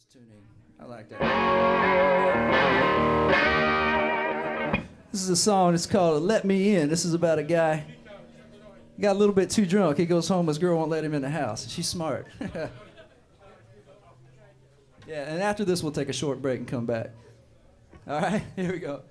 tuning. I like that. This is a song, it's called Let Me In. This is about a guy. He got a little bit too drunk. He goes home, his girl won't let him in the house. She's smart. Yeah, and after this, we'll take a short break and come back. All right, here we go.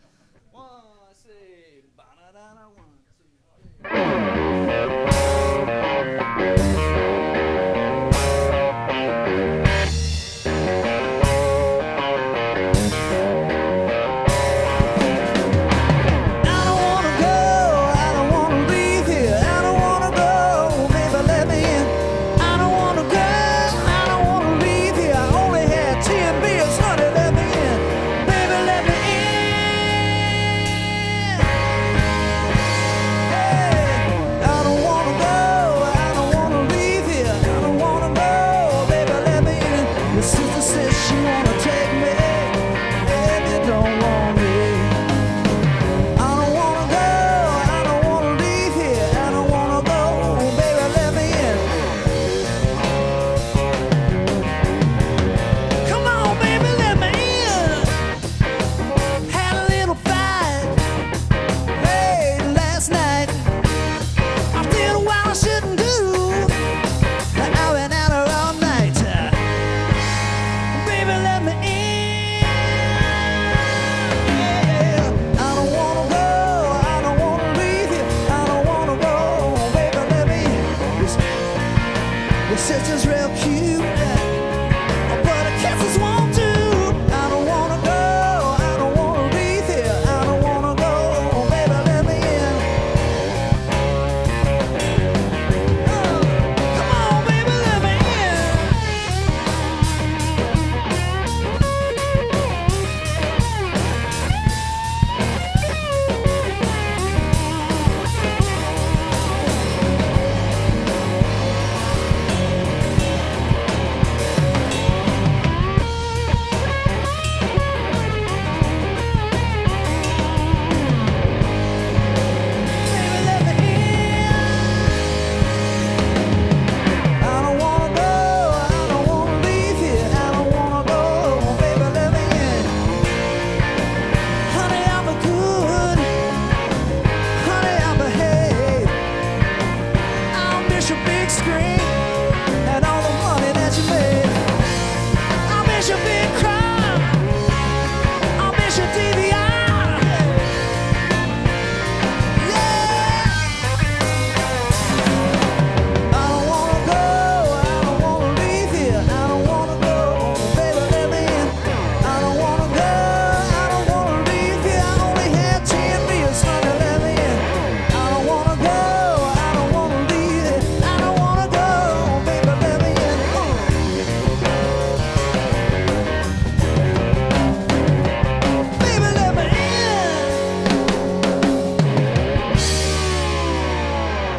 Sister's real cute, but her kisses won't do. I don't wanna go, I don't wanna leave here, I don't wanna go, baby, let me in. Come on, baby, let me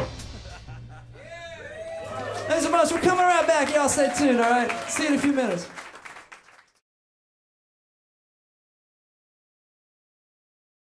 Thanks so much. We're coming right back. Y'all stay tuned, all right? See you in a few minutes.